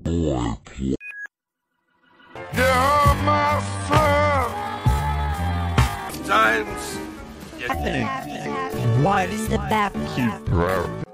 Yeah, my friend. Times. What is the back?